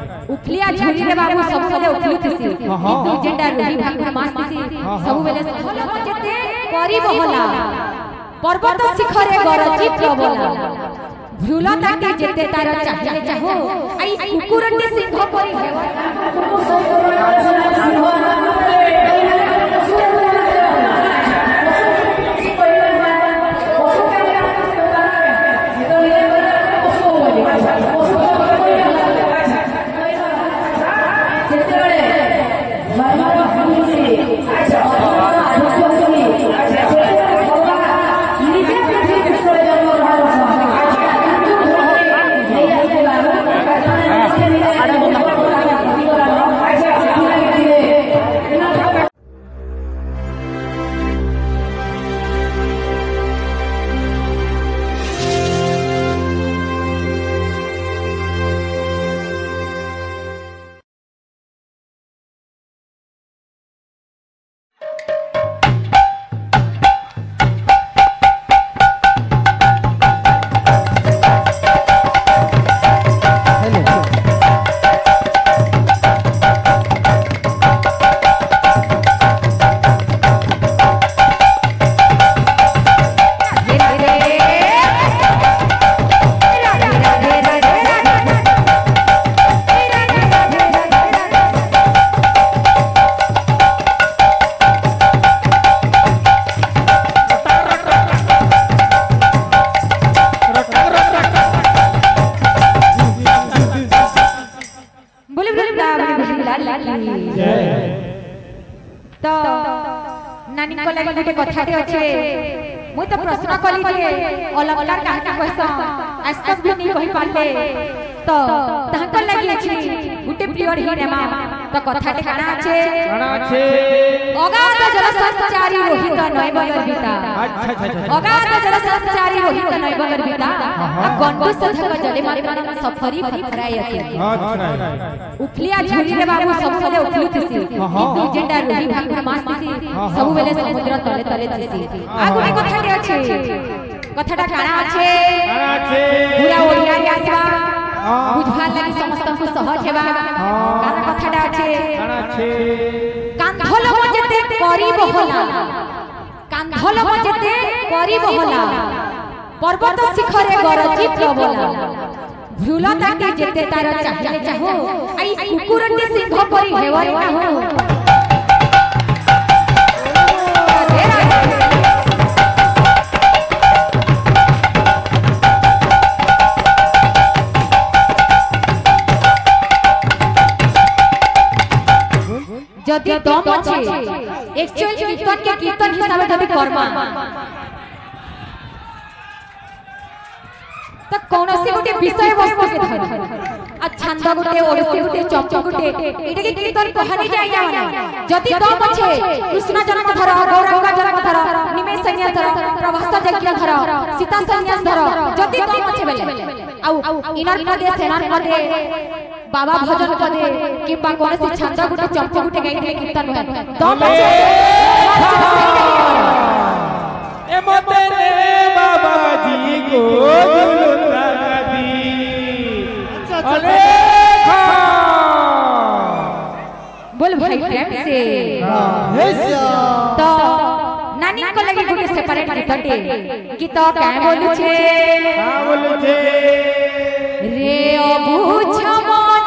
उखलिया झुरी रे बाबू सब बेले उखलुथिसी किंतु जेंडा रोही भाकुर मासथिसी सब बेले भलो जेते करी बहला पर्वत शिखरे गरजी प्रबला झुला ताके जेते तार चाहिले चाहो आई कुकुरटी सिंह परी हेवा तो नानी को लगे गोटे कथाटे अच्छे मुई तो प्रश्न कली जे अलंकार काहे कहसा आज तक भी नहीं कहि पाले तो तांको लगी अछि गोटे प्रियर ही नेमा तो कथाटे काना अछि अगाध जल संचारी रोहित नैव गर्भिता अच्छा अगाध जल संचारी रोहित नैव गर्भिता गंडू सधक जले मात्र सफरी फरायति उखलिया झुरी रे बाबू सब बेले उखलुथिसी किंतु जेंडा रोही भाकुर मासथिसी सब बेले समुद्र तले तले थिसी आ गोटे कथाटे अछि कथाटा काना अछि पूरा ओडिया रे आसबा बुझवा लागि समस्त को सहज हेबा काना कथाटा अछि कांधल मजेते करी बहला कांधल मजेते करी बहला पर्वत शिखरे गरजी प्रबला झुला ताके जेते तार चाहिले चाहो आई कुकुरटी सिंह परी हेवरी काहो जदि दम अछि एक्चुअल कीर्तन के कीर्तन हिसाब जदि कर्मा त कोनोसी गोटे विषय वस्तु के धर आ छंद गोटे ओडसी गोटे चंप गोटे एटा के कीर्तन कहानी जाय जावना जदि दम अछि कृष्ण जन्म धर गौरंग जन्म धर निमेष संन्यास धर प्रभास यज्ञ धर सीता संन्यास धर जदि दम अछि बेले आउ इनर पदे सेनार पदे बाबा भजन पदे किबा कोनोसी छंद गोटे चंप गोटे गाइले कीर्तन होय दम अछि ए मते रे बाबा जी को झुलुता दी अरे बोल भाई प्रेम से तो नानी को लगी गोटे सेपरेट गीतटे गीत काय बोलु छे रे अबुझ मन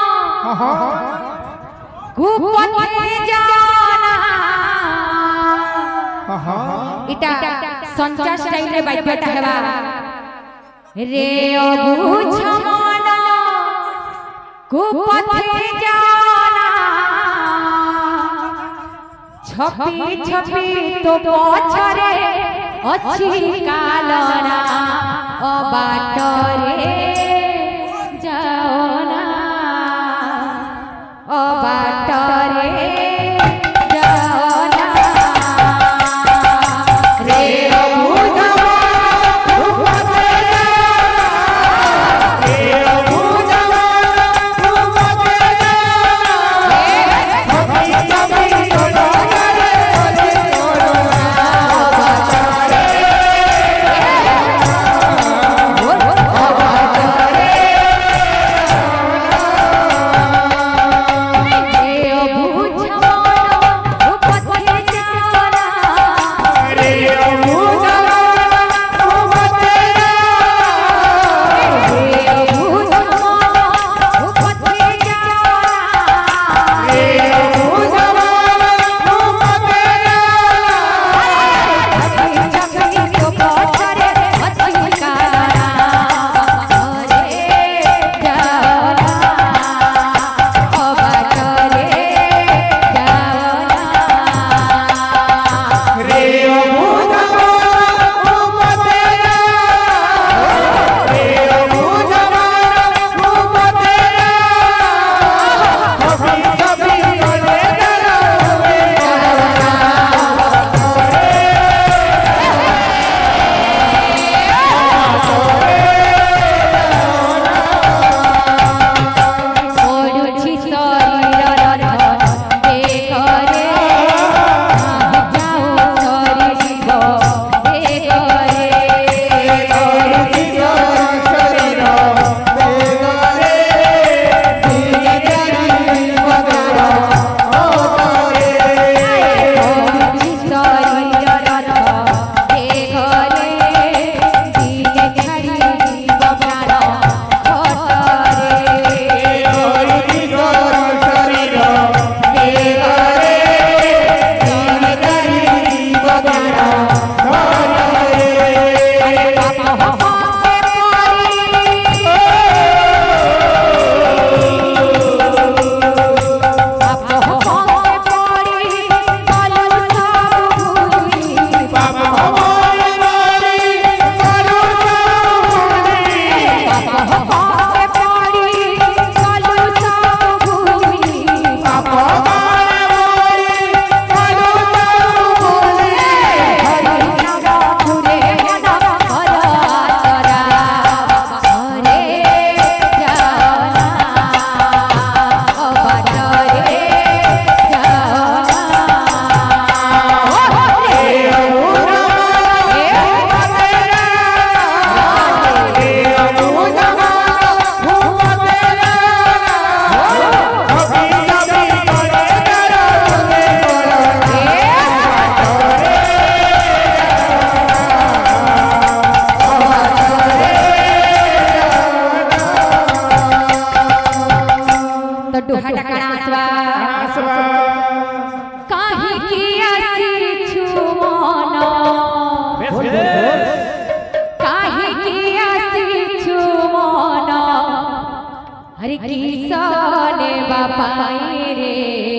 गुपथे जाना इटा संचा स्टाइल रे बाइबटा हेबा रे अबुझ मन गुपथे जाना छपी छपी तो पछरे अछि कालना अबाटरे जाओना अबाटरे तो डुहाटा काना आसवा काहे की आसी छुमना काहे की आसी छुमना हरि किसने बापाई रे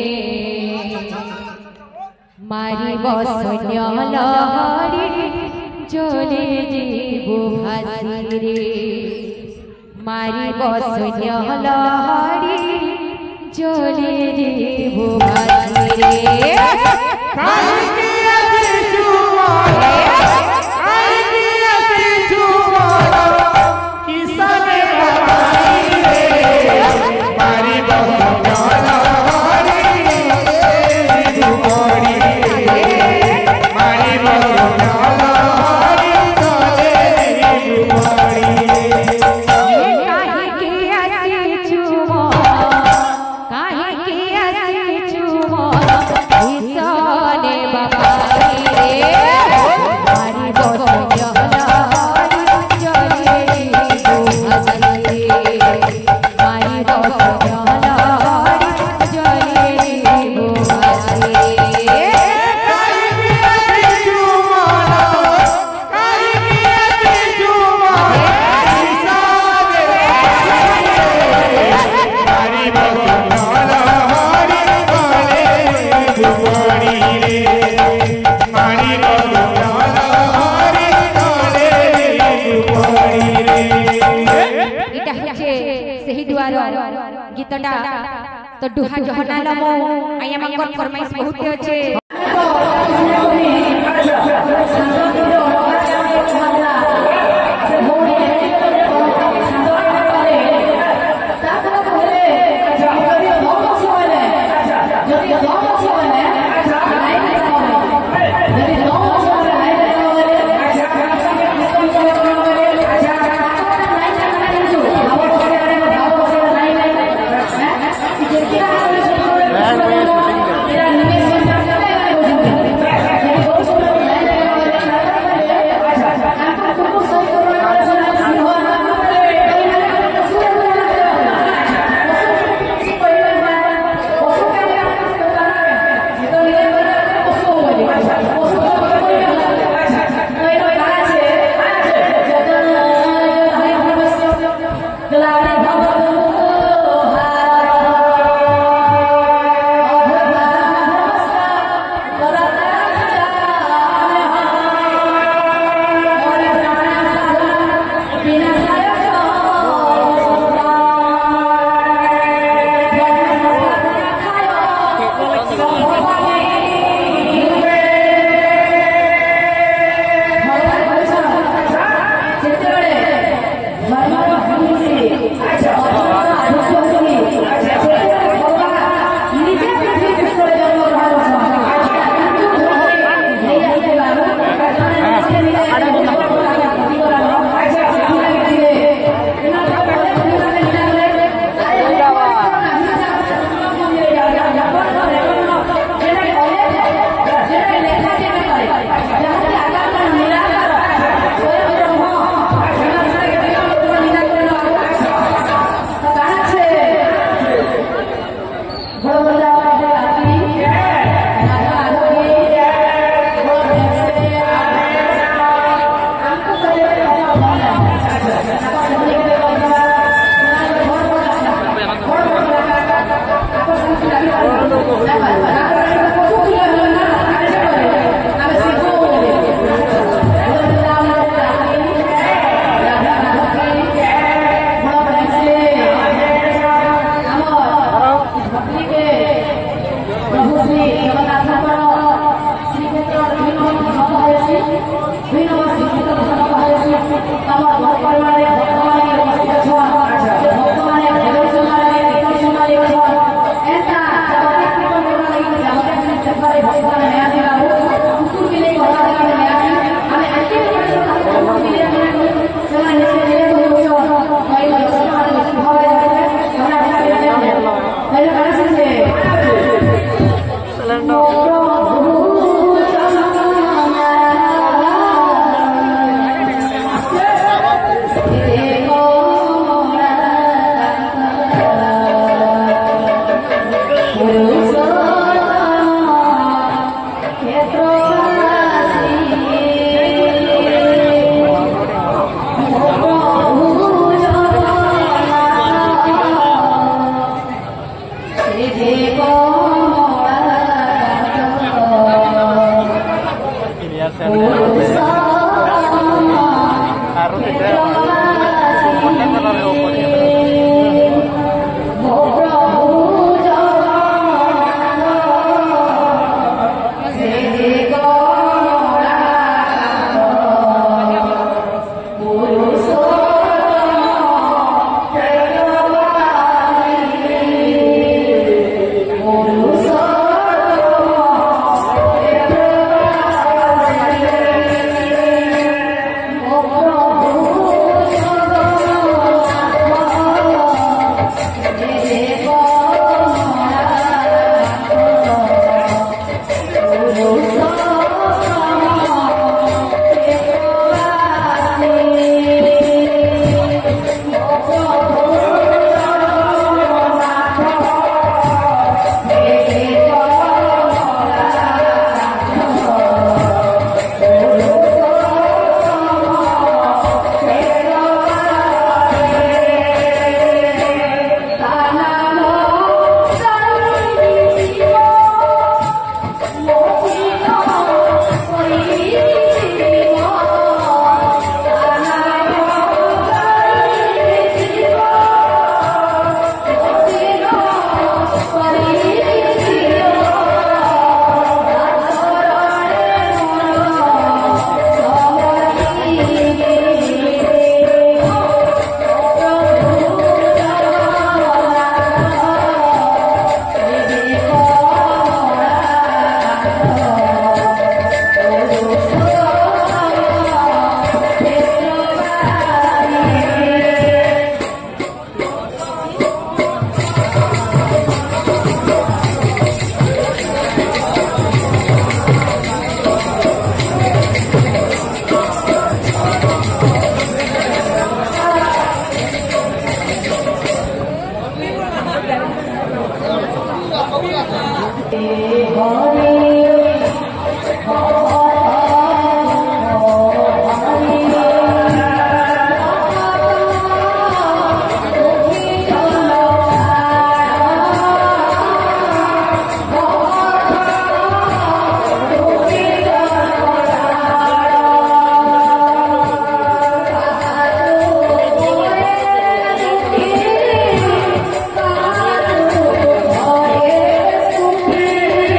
मारी बसन्य लहरी चले जीवो भासी रे मारी बसन्य लहरी चले जीवो भासी रे काहे की आसी छुमना काहे की आसी छुमना किसने बापाई रे मारी बसन्य गीतटा तो डुहा जहना लमो आया मंगल फरमाइश बहुत अच्छे Hare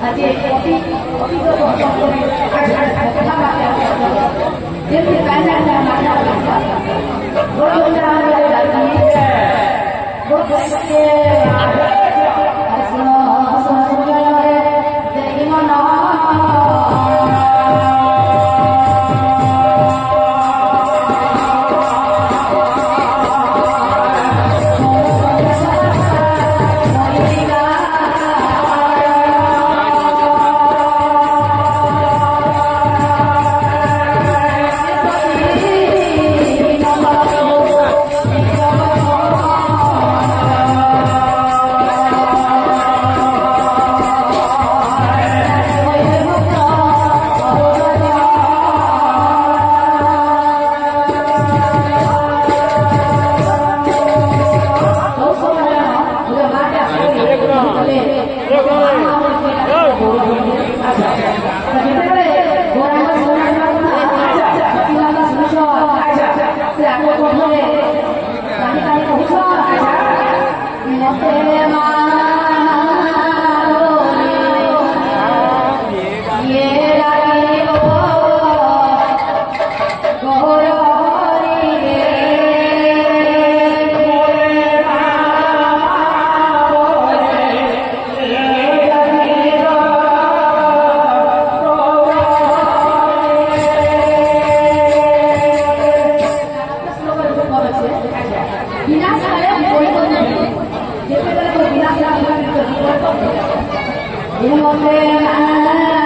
Ini